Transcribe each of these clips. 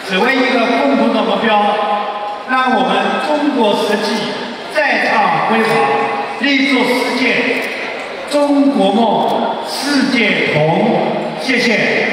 只为一个共同的目标，让我们中国实际再创辉煌，立足世界，中国梦，世界同。谢谢。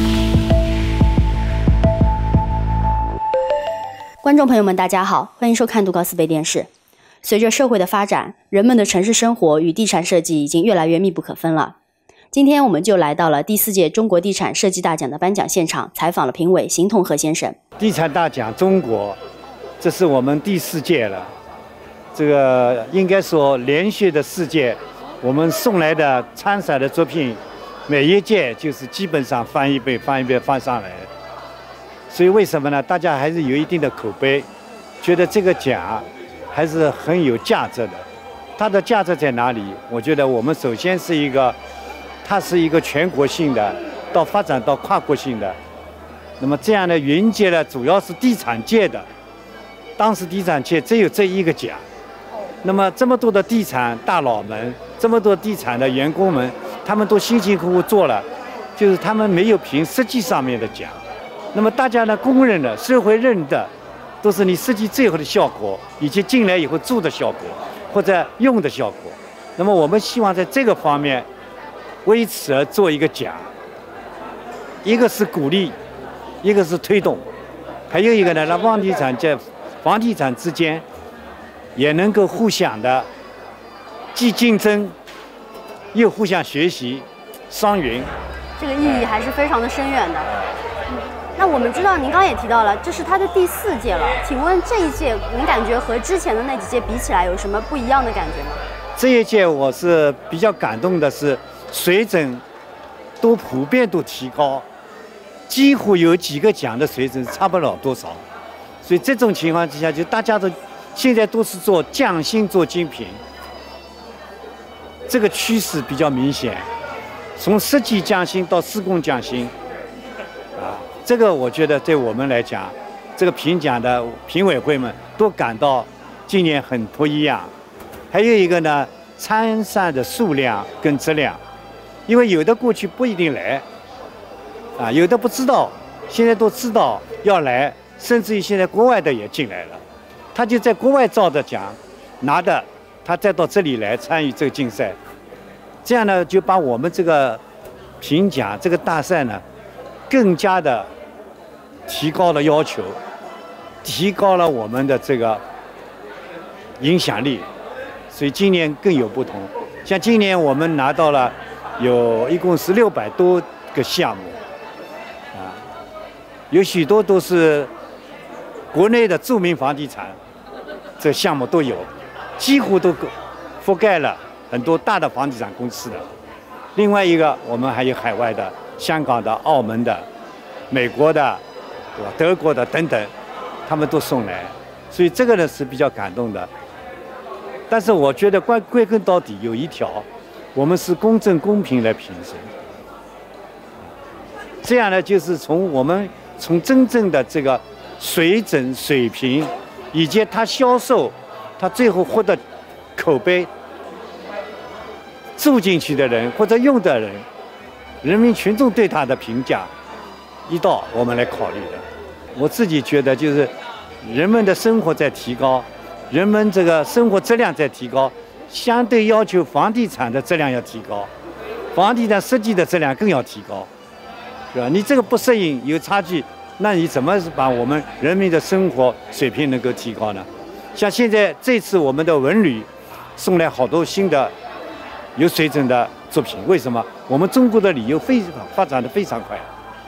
观众朋友们，大家好，欢迎收看杜高斯杯电视。随着社会的发展，人们的城市生活与地产设计已经越来越密不可分了。今天我们就来到了第4届中国地产设计大奖的颁奖现场，采访了评委邢同和先生。 地产大奖中国，这是我们第4届了。这个应该说连续的4届，我们送来的参赛的作品，每一届就是基本上翻一倍翻上来。所以为什么呢？大家还是有一定的口碑，觉得这个奖还是很有价值的。它的价值在哪里？我觉得我们首先是它是一个全国性的，到发展到跨国性的。那么这样呢，云集了主要是地产界的，当时地产界只有这一个奖。那么这么多的地产大佬们，这么多地产的员工们，他们都辛辛苦苦做了，就是他们没有凭实际上面的奖。那么大家呢公认的、社会认的，都是你实际最后的效果，以及进来以后住的效果，或者用的效果。那么我们希望在这个方面为此而做一个奖，一个是鼓励，一个是推动，还有一个呢，让房地产之间也能够互相的既竞争又互相学习，双赢。 这个意义还是非常的深远的。那我们知道您刚刚也提到了，这是它的第4届了，请问这一届您感觉和之前的那几届比起来有什么不一样的感觉吗？ 这一届我是比较感动的是水准都普遍都提高，几乎有几个奖的水准差不了多少。所以这种情况之下，就大家都现在都是做匠心做精品，这个趋势比较明显，从设计匠心到施工匠心啊，这个我觉得对我们来讲，这个评奖的评委会们都感到今年很不一样。还有一个呢，参赛的数量跟质量，因为有的过去不一定来，啊，有的不知道，现在都知道要来，甚至于现在国外的也进来了，他就在国外照着奖拿的，他再到这里来参与这个竞赛，这样呢就把我们这个评奖这个大赛呢，更加的提高了要求，提高了我们的这个影响力。所以今年更有不同，像今年我们拿到了一共是600多个项目，啊，有许多都是国内的著名房地产，这项目都有，几乎都覆盖了很多大的房地产公司的。另外一个，我们还有海外的，香港的、澳门的、美国的，对吧？德国的等等，他们都送来，所以这个呢是比较感动的。但是我觉得归根到底有一条，我们是公正公平来评审。这样呢，就是从真正的这个水准水平，以及它销售，它最后获得口碑，住进去的人或者用的人，人民群众对它的评价，一道我们来考虑的。我自己觉得就是人们的生活在提高。人们这个生活质量在提高，相对要求房地产的质量要提高，房地产设计的质量更要提高，是吧？你这个不适应有差距，那你怎么把我们人民的生活水平能够提高呢？像现在这次我们的文旅送来好多新的有水准的作品，为什么？我们中国的旅游发展的非常快，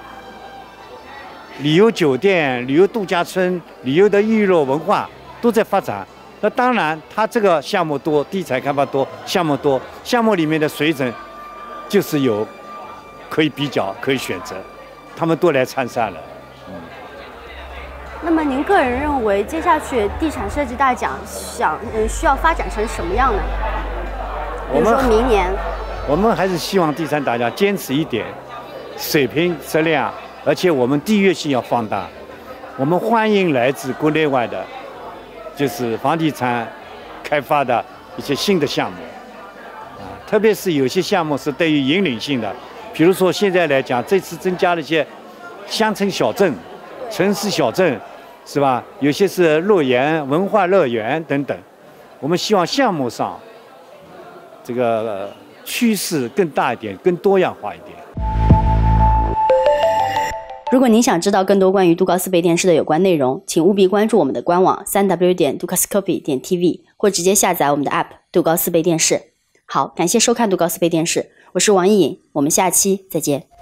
旅游酒店、旅游度假村、旅游的娱乐文化都在发展。那当然，它这个项目多，地产开发多，项目多，项目里面的水准就是有可以比较、可以选择，他们都来参赛了。 那么您个人认为，接下去地产设计大奖需要发展成什么样呢？比如说明年， 我们还是希望地产大奖坚持一点，水平、质量，而且我们地域性要放大。我们欢迎来自国内外的。就是房地产开发的一些新的项目，啊，特别是有些项目是对于引领性的，比如说现在来讲，这次增加了一些乡村小镇， 城市小镇，是吧？有些是乐园、文化乐园等等。我们希望项目上这个趋势更大一点，更多样化一点。 如果您想知道更多关于杜高斯贝电视的有关内容，请务必关注我们的官网3w.dukascopy.tv 或直接下载我们的 App 杜高斯贝电视。好，感谢收看杜高斯贝电视，我是王艺颖，我们下期再见。